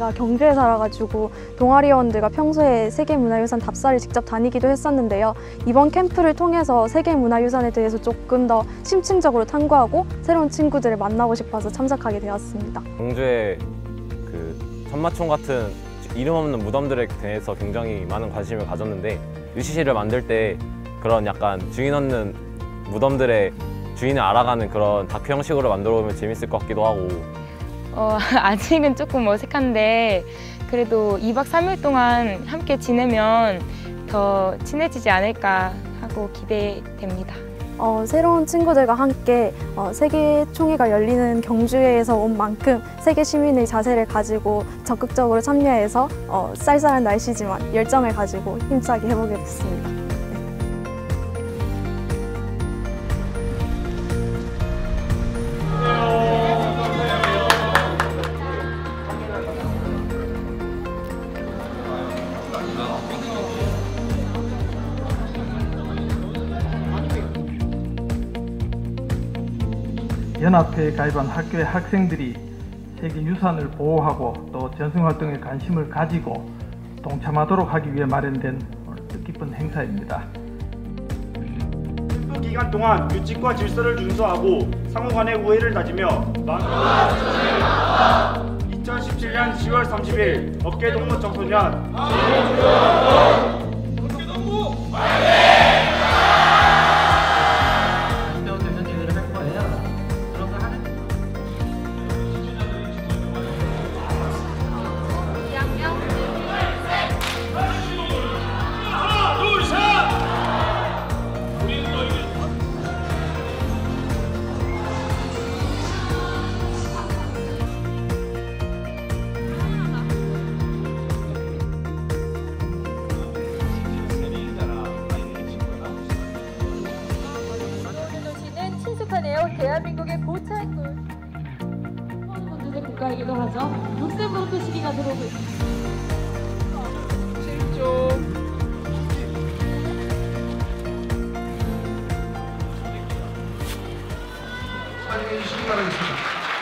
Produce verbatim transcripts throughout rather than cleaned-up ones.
제가 경주에 살아가지고 동아리원들과 평소에 세계문화유산 답사를 직접 다니기도 했었는데요. 이번 캠프를 통해서 세계문화유산에 대해서 조금 더 심층적으로 탐구하고 새로운 친구들을 만나고 싶어서 참석하게 되었습니다. 경주의 그 천마총 같은 이름 없는 무덤들에 대해서 굉장히 많은 관심을 가졌는데 유시시를 만들 때 그런 약간 주인 없는 무덤들의 주인을 알아가는 그런 다큐 형식으로 만들어 보면 재밌을 것 같기도 하고. 어, 아직은 조금 어색한데 그래도 이 박 삼 일 동안 함께 지내면 더 친해지지 않을까 하고 기대됩니다. 어, 새로운 친구들과 함께 어, 세계 총회가 열리는 경주에서 온 만큼 세계 시민의 자세를 가지고 적극적으로 참여해서 어, 쌀쌀한 날씨지만 열정을 가지고 힘차게 해보게 됐습니다. 연합회에 가입한 학교의 학생들이 세계유산을 보호하고 또 전승활동에 관심을 가지고 동참하도록 하기 위해 마련된 뜻깊은 행사입니다. 캠프 기간 동안 규칙과 질서를 준수하고 상호간의 우애를 다지며 이천십칠 년 시월 삼십일 어깨동무 청소년 어깨동무 화이팅! 대한민국의 고차인물 롯데의 국가이기도 하죠. 롯데브로크 시기가 들어오고 있습니다. 칠 조 사랑해 주시기 바라겠습니다.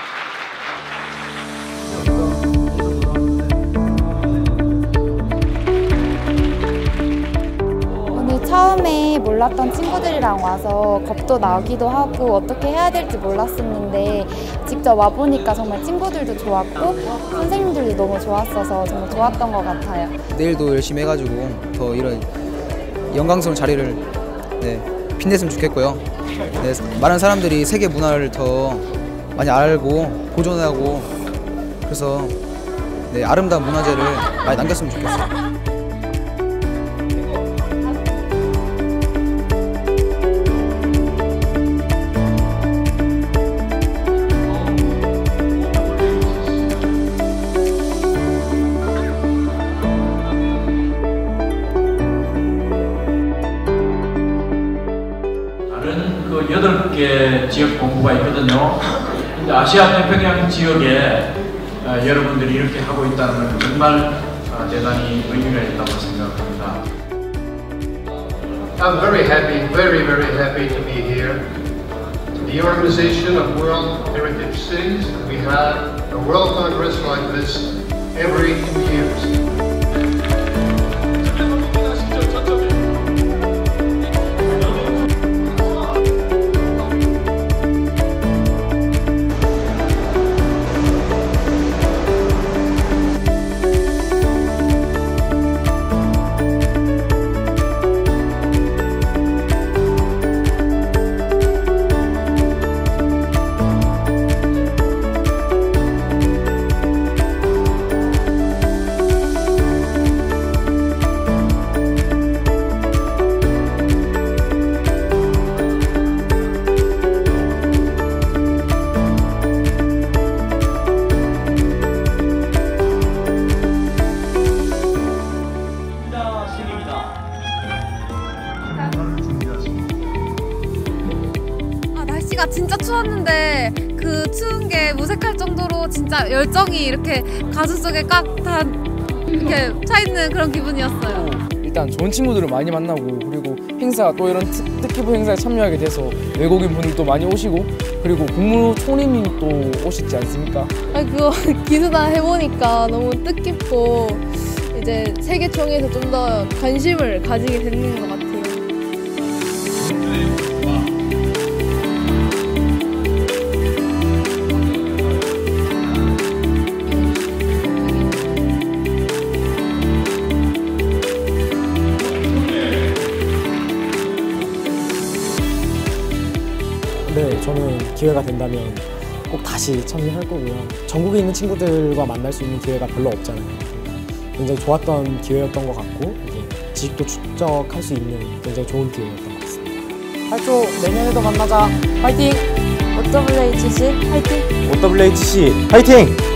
처음에 몰랐던 친구들이랑 와서 겁도 나기도 하고 어떻게 해야 될지 몰랐었는데 직접 와보니까 정말 친구들도 좋았고 선생님들도 너무 좋았어서 정말 좋았던 것 같아요. 내일도 열심히 해가지고 더 이런 영광스러운 자리를 네, 빛냈으면 좋겠고요. 네, 많은 사람들이 세계 문화를 더 많이 알고 보존하고 그래서 네, 아름다운 문화재를 많이 남겼으면 좋겠어요. 여덟 개 지역 본부가 있거든요. 근데 아시아 태평양 지역에 어, 여러분들이 이렇게 하고 있다는 건 정말 어, 대단히 의미가 있다고 생각합니다. I'm very happy, very, very happy to be here. The organization of World Heritage Cities, we have a World Congress like this every two years. 날씨가 진짜 추웠는데 그 추운 게 무색할 정도로 진짜 열정이 이렇게 가슴 속에 꽉 다 이렇게 차 있는 그런 기분이었어요. 일단 좋은 친구들을 많이 만나고 그리고 행사 또 이런 특, 뜻깊은 행사에 참여하게 돼서 외국인 분들도 많이 오시고 그리고 국무총리님 또 오셨지 않습니까? 아 그거 기수단 해보니까 너무 뜻깊고 이제 세계총회에서 좀 더 관심을 가지게 되는 것 같아요. 네, 저는 기회가 된다면 꼭 다시 참여할 거고요. 전국에 있는 친구들과 만날 수 있는 기회가 별로 없잖아요. 굉장히 좋았던 기회였던 것 같고 이제 지식도 축적할 수 있는 굉장히 좋은 기회였던 것 같습니다. 활조 내년에도 만나자. 화이팅! 오더블유에이치씨 화이팅! 오더블유에이치씨 화이팅!